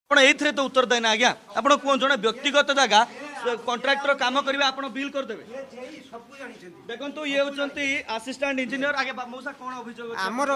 आपण एथरे तो उत्तर देना आज्ञा आपण कोन जने व्यक्तिगत जगह कॉन्ट्रैक्टर काम करिवे आपण बिल कर देबे देखन तो ये होचंती असिस्टेंट इंजीनियर आगे मौसा कोन अभियोग हमरो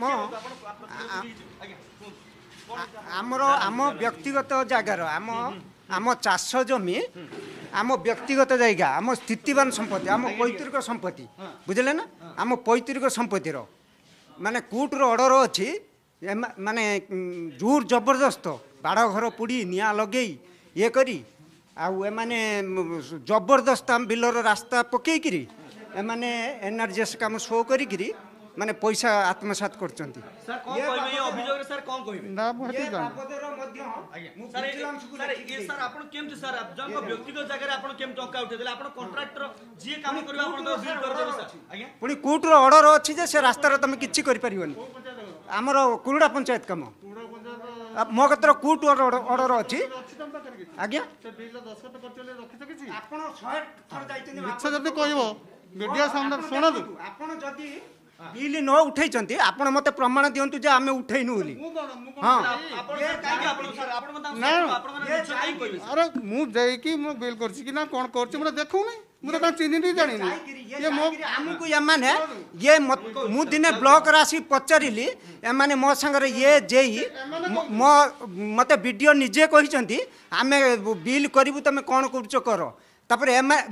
आम व्यक्तिगत जगार आम चाष जमी आम व्यक्तिगत जगह आम स्थितिवान संपत्ति आम पैतृक संपत्ति बुझले ना आम पैतृक संपत्तिर माने कोर्टर ऑर्डर अच्छी माने जोर जबरदस्त बाड़ घर पोड़ी निआ लगे ये करी आउ एमाने जबरदस्त आम बिलर रास्ता पकईकरी एमाने एनआरजीएस काम शो करी माने पैसा आत्मसात करचंती सर कोन कहबे ये अभियोग रे सर कोन कहबे ना बहती जान सर ये सर आपण केमति सर जन व्यक्तिगत जगह रे आपण केम टंका उठे देले आपण कॉन्ट्रैक्टर जे काम करबा आपण तो बिल कर देबे सर आज्ञा पुनी कोर्ट रो ऑर्डर अछि जे से रास्ता रे तमे किछि करि परिबनी हमर कुरुडा पंचायत काम मो कतर कोर्ट ऑर्डर अछि आज्ञा से बिल 10 कत करचले रखि सकिछि आपण 100 थर जाइतनी इच्छा जदी कहबो मीडिया सामने सुन दु आपण जदी बिल न उठैचंती आपण मते प्रमाण दियंतु जे आमे उठैनु बोली हां आपण सर काहे आपण सर आपण मत आपण मन निश्चय काहे कहबे अरे मु जाई मु बिल करछि कि ना कोन करछि मु देखौ नै मु त चिन्ह नहीं जानि ये मो हमकु ये माने ये मु दिने ब्लॉक राशि पचारिली ए माने मो संगे ये जेई मो मते वीडियो निजे कहिचंती आमे बिल करिवु तमे कोन करछ करो तापर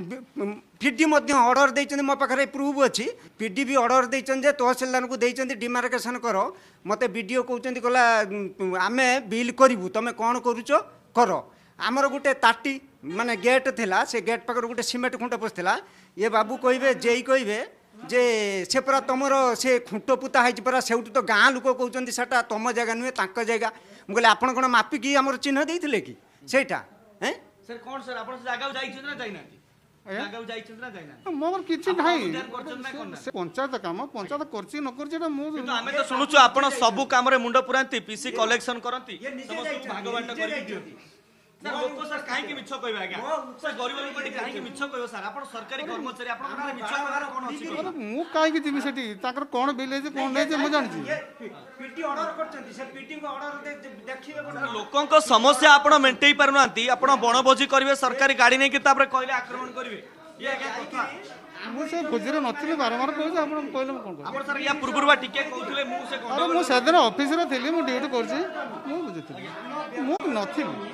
पीडी ऑर्डर देइचंदी मो पाखरे प्रूफ अछि पीडी भी ऑर्डर देइचंदी जे तहसीलदार को देइचंदी डिमार्केशन करो मते वीडियो कहउचंदी गला आमे बिल करिवु तमे कोन करूचो करो आमर गोटे ताटी माने गेट थिला से गेट पाखर गोटे सीमेंट खुंट पसथिला ये बाबू कहबे जेई कहबे जे से पूरा तुमर से खुंट पुता है पूरा से तो गाँ लोक कहते सेटा तुम जगह नुहे तांक जगह मुझे आपन कौन मापिकी आम चिन्ह देते कि सेटा हैं सर कौन सर आपण जगह जाइछन ना जाइना जगह जाइछन ना जाइना मोर किछि नाही से पंचायत काम पंचायत करछि न करछि एटा मो तो हमें तो सुनुछु आपण सब काम रे मुंड पुरांती पीसी कलेक्शन करंती समस्त भागवांट करि दियंती सर लोक सर काहे कि मिछ कहबे आज्ञा सर गरीब लोक काहे कि मिछ कहबो सर आपण सरकारी कर्मचारी आपण माने मिछ कहबार कोन अछि अरे मु काहे कि जिमि सेठी ताकर कोन बिल जे कोन नै जे मु जानि छी पीटी ऑर्डर करचंती से पीटी को ऑर्डर देखिबे कोन लोकन को समस्या आपण मेंटेई परनांती आपण बनभोजी करिवे सरकारी गाड़ी नै कि तापर कहले आक्रमण करिवे ये आज्ञा कथा मु से भोजरे नथिले बारंबार कहै आपण कहले कोन कर आपण सर या पूर्वरवा टिके कहउथिले मु से कोन अरे मु सेदिन ऑफिस रे थिली मु ड्यूटी करछि मु बुझिथिली मु नथिली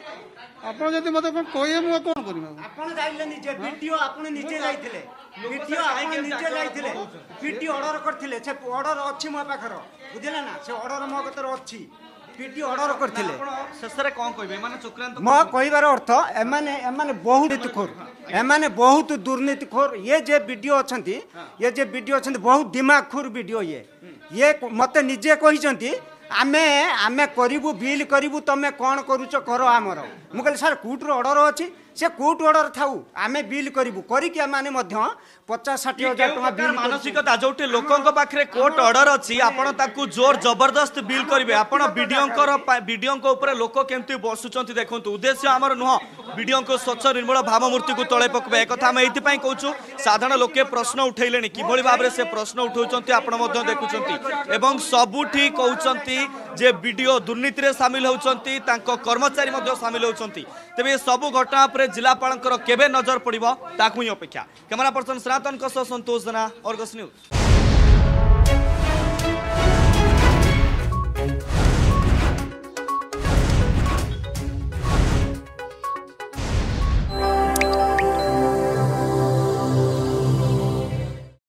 आपण जति मते कोइ मु कोन करिम आपण जाइले निजे वीडियो आपण निजे जाइथिले वीडियो आपण निजे जाइथिले वीडियो ऑर्डर करथिले से ऑर्डर अछि मो पाखर बुझिले ना से ऑर्डर मो कतर अछि वीडियो ऑर्डर करथिले शेषरे कोन कहबे माने चक्रांत मो कहबार अर्थ एमाने बहुत दुर्नीतिखोर एमाने बहुत दुर्नीतिखोर ये जे वीडियो अछंती ये जे वीडियो अछंती बहुत दिमागखोर वीडियो ये मते निजे कहिसंती आमे आमे करिवु बिल करिवु तमे कोन करूछ करो आमर मु कहले सर कोर्ट रो ऑर्डर अछि से कोर्ट ऑर्डर थाउ आमे बिल करिवु करी के माने मध्य 50-60 हजार टका बिल मानसिकता जोटे लोकन पाखरे कोर्ट ऑर्डर अछि आपण ताकू जोर जबरदस्त बिल करिवे आपण वीडियो को ऊपर लोक केमती बसुचंती देखंतु उद्देश्य हमर नुह वीडियो को स्वच्छ निर्मल भावमूर्ति को तळे पकबे एक कथा हम एति पई कहूछु साधारण लोके प्रश्न उठैलेनी किभଳି भाबरे से प्रश्न उठौचंती आपण मध्य देखुचंती एवं सबुठी कहउचंती जे वीडियो दुर्नीति रे शामिल होचंती तांको कर्मचारी मध्य शामिल होचंती तबे सब घटना पर जिलापालकर केबे नजर पड़िबो ताकू ही अपेक्षा कैमरा पर्सन सनातन को संतोष जना अर्गस न्यूज।